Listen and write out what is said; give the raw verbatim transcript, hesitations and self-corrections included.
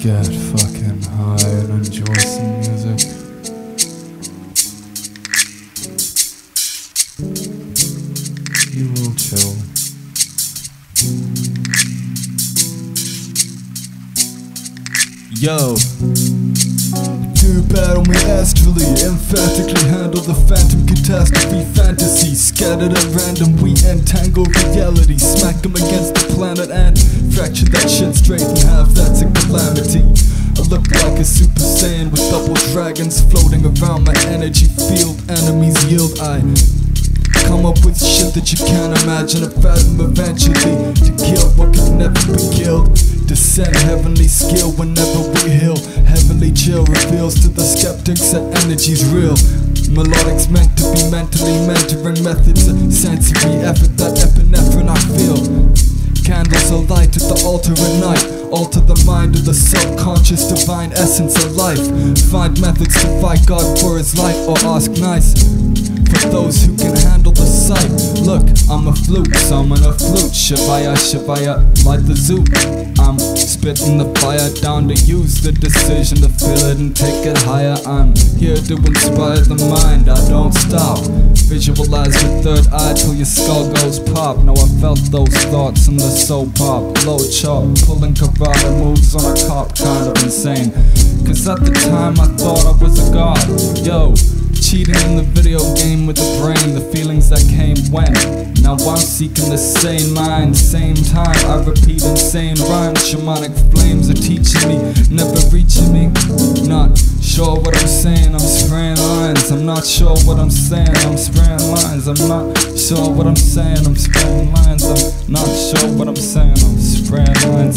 get fucking high and enjoy some music. You will chill. Yo, do battle me astrally, emphatically handle the phantom catastrophe fantasy. Scattered at random, we entangle reality. Smack 'em against the planet and fracture that shit straight in half, that's a calamity. I look like a super saiyan with double dragons floating around my energy field. Enemies yield, I come up with shit that you can't imagine or fathom eventually. To kill what could never be killed. Descend heavenly skill whenever we heal. Heavenly chill reveals to the skeptics that energy's real. Melodics meant to be mentally mentoring methods of sensory effort, that epinephrine I feel. Candles are light at the altar at night. Alter the mind of the subconscious divine essence of life. Find methods to fight God for his light or ask nice. For those who can handle the sight. Look, I'm a flute, summon a flute. Shavaya, Shavaya, light the zoo. I'm spitting the fire down to use the decision to feel it and take it higher. I'm here to inspire the mind, I don't stop. Visualize your third eye till your skull goes pop. Now I felt those thoughts in the soul pop. Low chop, pulling karate moves on a cop, kind of insane. Cause at the time I thought I was a god. Yo, cheating in the video game with the brain, the feelings that came when. Now I'm seeking the same mind, same time I repeat insane rhymes. Shamanic flames are teaching me, never reaching me. Not sure what I'm saying, I'm spraying lines. I'm not sure what I'm saying, I'm spraying lines. I'm not sure what I'm saying, I'm spraying lines. I'm not sure what I'm saying, I'm spraying lines.